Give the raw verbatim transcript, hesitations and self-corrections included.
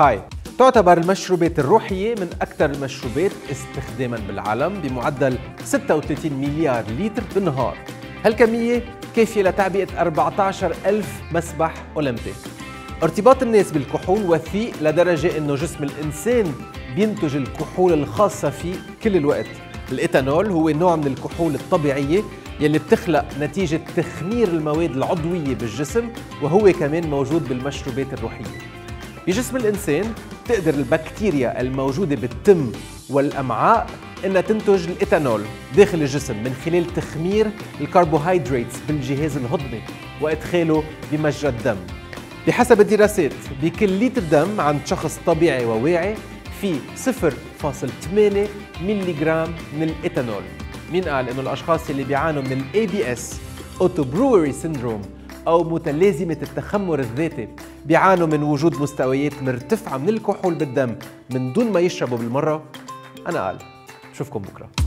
هاي تعتبر المشروبات الروحية من أكثر المشروبات استخداماً بالعالم بمعدل ستة وثلاثين مليار لتر بالنهار. هالكمية كافية لتعبئة أربعة عشر ألف مسبح أولمبي. ارتباط الناس بالكحول وثيق لدرجة إنه جسم الإنسان بينتج الكحول الخاصة فيه كل الوقت. الإيثانول هو نوع من الكحول الطبيعية يلي بتخلق نتيجة تخمير المواد العضوية بالجسم، وهو كمان موجود بالمشروبات الروحية. بجسم الإنسان تقدر البكتيريا الموجودة بالتم والأمعاء إنها تنتج الإيثانول داخل الجسم من خلال تخمير الكربوهيدرات بالجهاز الهضمي وإدخاله بمجرى الدم. بحسب الدراسات بكل لتر دم عند شخص طبيعي وواعي في صفر فاصلة ثمانية ملي جرام من الإيثانول. مين قال إنه الأشخاص اللي بيعانوا من ال إيه بي إس Auto Brewery Syndrome أو متلازمة التخمر الذاتي بيعانوا من وجود مستويات مرتفعة من الكحول بالدم من دون ما يشربوا بالمرة؟ أنا قال. بشوفكم بكرة.